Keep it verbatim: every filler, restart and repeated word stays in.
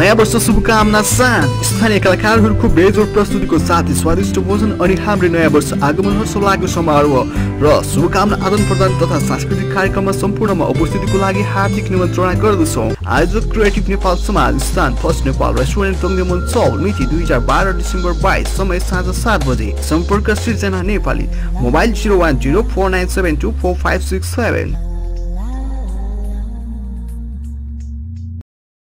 नयाँ वर्ष शुभकामना साथ स्थानीय कलाकारहरूको बेजोड प्रस्तुतिको साथै स्वादिष्ट भोजन अनि हाम्रो नयाँ वर्ष आगमन हर्षोल्लासको समारोह र शुभकामना आदान प्रदान तथा सांस्कृतिक कार्यक्रममा सम्पूर्णमा उपस्थितिको लागि हार्दिक निमन्त्रणा गर्दछौँ। आयोजक क्रिएटिभ नेपाल समाज, स्थान फर्स्ट नेपाल रेस्टुरेन्ट टोङ्गेमन चौल, मिति दुई हजार बाह्र डिसेम्बर बाइस, समय साँझ सात बजे। सम्पर्क Srijana Nepali, mobile zero one zero four nine seven two four five six seven.